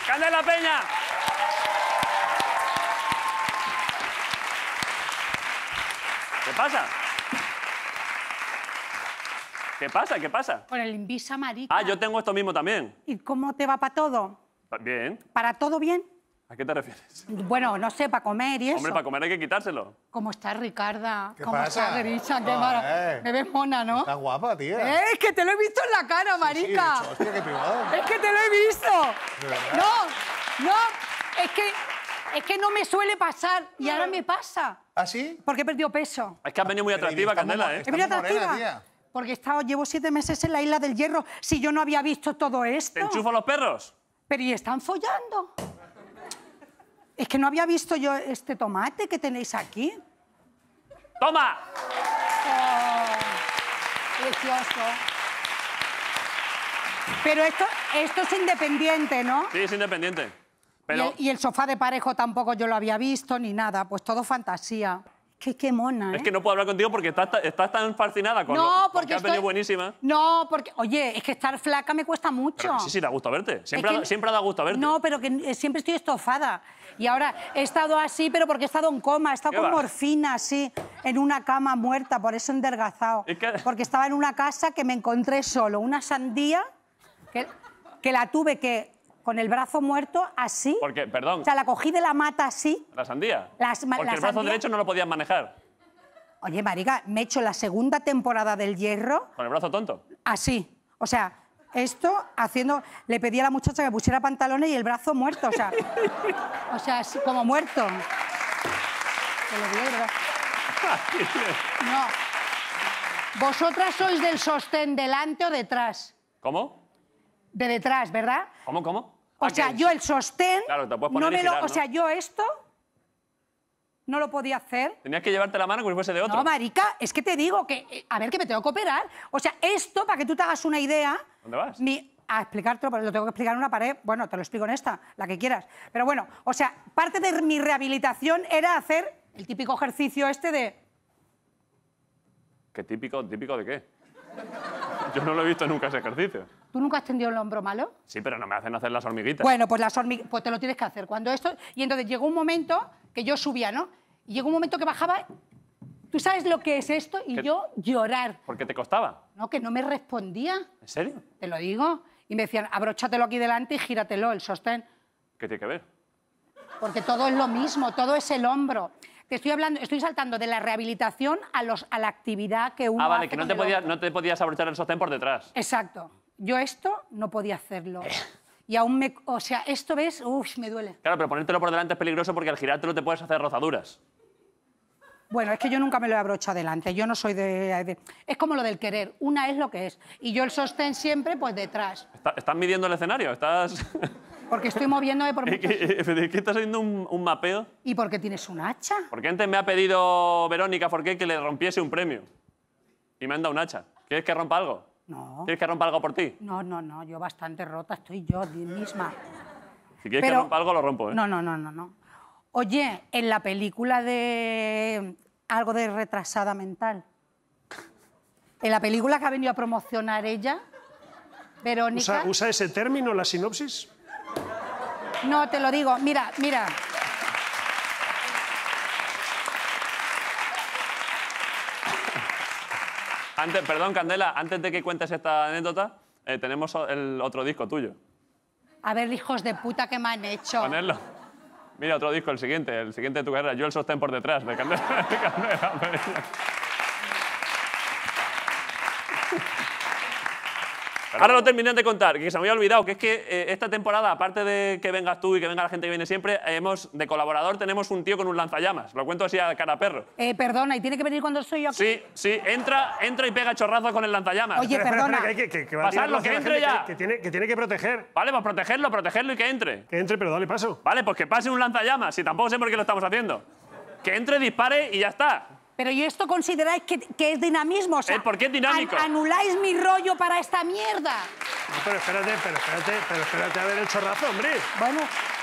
¡Candela Peña! ¿Qué pasa? ¿Qué pasa? ¿Qué pasa? Con el Invisa, marica. Ah, yo tengo esto mismo también. ¿Y cómo te va para todo? Bien. ¿Para todo bien? ¿A qué te refieres? Bueno, no sé, para comer y eso. Hombre, para comer hay que quitárselo. ¿Cómo estás, Ricarda? ¿Qué ¿Cómo pasa? estás, Grisha? Qué maravilla. Me ves mona, ¿no? Está guapa, tía. Es que te lo he visto en la cara, marica. Sí, hostia, qué privado. Es que te lo he visto. ¿De verdad? No, es que no me suele pasar y ahora me pasa. ¿Ah, sí? Porque he perdido peso. Es que has venido muy atractiva, Está muy Candela, ¿eh? Está ¿He venido muy morena, atractiva? tía. Porque llevo 7 meses en la Isla del Hierro. Si yo no había visto todo esto. ¿Te enchufo los perros? Pero ¿y están follando? Es que no había visto yo este tomate que tenéis aquí. ¡Toma! Oh, precioso. Pero esto es independiente, ¿no? Sí, es independiente. Pero Y el sofá de parejo tampoco yo lo había visto ni nada. Pues todo fantasía. Qué mona, ¿eh? es que no puedo hablar contigo porque estás tan fascinada con No, con porque que has venido buenísima. No, porque... Oye, es que estar flaca me cuesta mucho. Pero que sí, da gusto verte. Siempre, Es que- siempre da gusto verte. No, pero que siempre estoy estofada. Y ahora he estado así, pero porque he estado en coma. He estado ¿Qué con va? morfina, así, en una cama muerta, por eso he endergazado. ¿Y qué? Porque estaba en una casa que me encontré solo. Una sandía que la tuve que... Con el brazo muerto, así. Porque, perdón, O sea, la cogí de la mata así. la sandía. Las- porque la el brazo sandía- derecho no lo podías manejar. Oye, marica, me he hecho la segunda temporada del Hierro Con el brazo tonto. así. O sea, esto haciendo... Le pedí a la muchacha que pusiera pantalones y el brazo muerto, o sea, así, como muerto. Te lo digo, ¿verdad? No. Vosotras sois del sostén delante o detrás. ¿Cómo? De detrás, ¿verdad? ¿Cómo? O Ah, sea, que- yo el sostén... Claro, te puedes poner y girar, O ¿no? sea, yo esto no lo podía hacer. Tenías que llevarte la mano como si fuese de otro. No, marica, es que te digo que... a ver, que me tengo que operar. O sea, esto, para que tú te hagas una idea... ¿Dónde vas? A explicártelo, pero lo tengo que explicar en una pared. Bueno, te lo explico en esta, la que quieras. Pero bueno, o sea, parte de mi rehabilitación era hacer el típico ejercicio este de... ¿Qué típico? ¿Típico de qué? Yo no lo he visto nunca ese ejercicio. ¿Tú nunca has tendido el hombro malo? Sí, pero no me hacen hacer las hormiguitas. Bueno, pues pues te lo tienes que hacer. Cuando esto... Y entonces llegó un momento que yo subía, ¿no? Y llegó un momento que bajaba... ¿Tú sabes lo que es esto? Y ¿Qué? yo llorar. ¿Por qué te costaba? ¿No? Que no me respondía. ¿En serio? Te lo digo. Y me decían, abróchatelo aquí delante y gíratelo, el sostén. ¿Qué tiene que ver? Porque todo es lo mismo, todo es el hombro. Te estoy hablando, estoy saltando de la rehabilitación a la actividad que uno Ah, vale, hace que no con te, el podías, hombro. no te podías abrochar el sostén por detrás. Exacto. Yo esto no podía hacerlo. Y aún me... O sea, esto ves... Uf, me duele. Claro, pero ponértelo por delante es peligroso porque al girártelo te puedes hacer rozaduras. Bueno, es que yo nunca me lo he abrochado delante. Yo no soy Es como lo del querer. Una es lo que es. Y yo el sostén siempre, pues detrás. ¿Estás midiendo el escenario? ¿Estás...? Porque estoy moviéndome por... ¿Qué estás haciendo un mapeo? ¿Y por qué tienes un hacha? Porque antes me ha pedido Verónica Forqué que le rompiese un premio. Y me han dado un hacha. ¿Quieres que rompa algo? No. ¿Quieres que rompa algo por ti? No. Yo bastante rota estoy yo misma. Si quieres que rompa algo, lo rompo, ¿eh? No. Oye, en la película de algo de retrasada mental, en la película que ha venido a promocionar ella, Verónica... ¿Usa ese término, la sinopsis? No, te lo digo, mira. Perdón, Candela, antes de que cuentes esta anécdota, tenemos el otro disco tuyo. A ver, hijos de puta, ¿qué me han hecho? Ponerlo. Mira, otro disco, el siguiente de tu carrera. Yo el sostén por detrás, de Candela. Ahora lo terminé de contar, que se me había olvidado, que es que esta temporada, aparte de que vengas tú y que venga la gente que viene siempre, de colaborador tenemos un tío con un lanzallamas. Lo cuento así a cara perro. Perdona, ¿y tiene que venir cuando estoy yo aquí? Sí, entra y pega chorrazos con el lanzallamas. Oye, perdona. Que va a tirar Pasadlo, hacia que la entre gente, ya. Que tiene que proteger. Vale, pues protegerlo y que entre. Que entre, pero dale paso. Vale, pues que pase un lanzallamas, y tampoco sé por qué lo estamos haciendo. Que entre, dispare y ya está. Pero ¿y esto consideráis que es dinamismo? O sea, ¿Por qué es dinámico? anuláis mi rollo para esta mierda. No, pero espérate a ver el chorrazo, hombre. Bueno,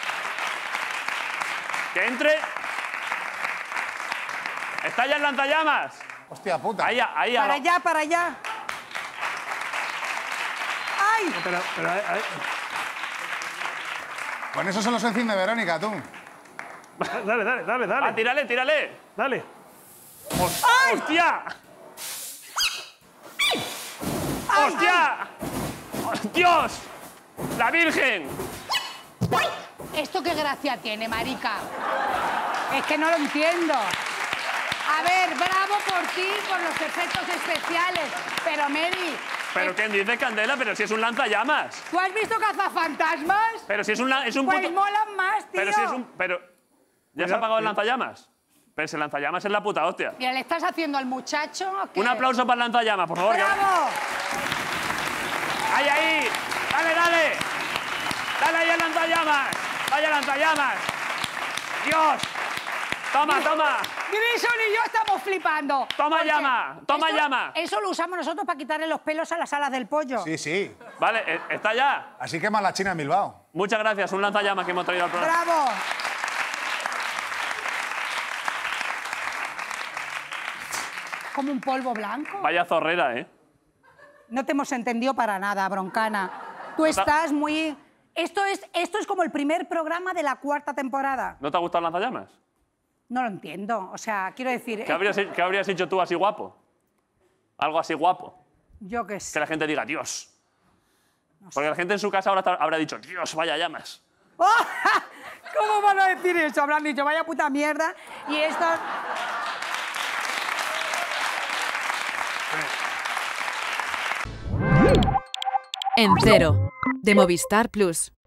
Que entre. Está ya el lanzallamas. Hostia puta. Ahí. para allá. ¡Ay! Pero Con eso se los enciende Verónica, tú. Dale, dale, dale, Ah, dale. tírale, tírale. Dale. ¡Hostia! ¡Hostia! ¡Dios! ¡La Virgen! ¿Esto qué gracia tiene, marica? Es que no lo entiendo. A ver, bravo por ti, por los efectos especiales. Pero, Mary... ¿Pero quién dice, Candela? Pero si es un lanzallamas. ¿Tú has visto Cazafantasmas? Pero si es un Pues puto... molan más, tío. Pero si es un... Pero... ¿Ya se ha apagado el lanzallamas? Pero ese lanzallamas es la puta hostia. Mira, ¿le estás haciendo al muchacho? ¿O qué? Un aplauso para el lanzallamas, por favor. ¡Bravo! ¡Ahí, ahí! ¡Dale, dale! ¡Dale ahí el lanzallamas! ¡Vaya lanzallamas! ¡Dios! ¡Toma, toma! Grison y yo estamos flipando. Toma Porque llama, toma eso- llama. Eso lo usamos nosotros para quitarle los pelos a las alas del pollo. Sí, sí. Vale, está ya. Así quema la China en Bilbao. Muchas gracias, un lanzallamas que hemos traído al programa. ¡Bravo! Como un polvo blanco. Vaya zorrera, ¿eh? No te hemos entendido para nada, Broncana. Tú estás muy... Esto es como el primer programa de la 4ª temporada. ¿No te ha gustado el lanzallamas? No lo entiendo. O sea, quiero decir... ¿Qué habrías hecho tú así guapo? Algo así guapo. Yo qué Que sé. la gente diga, Dios. Porque la gente en su casa ahora habrá dicho, Dios, vaya llamas. ¿Cómo van a decir eso? Habrán dicho, vaya puta mierda. Y esto... En Cero, de Movistar Plus.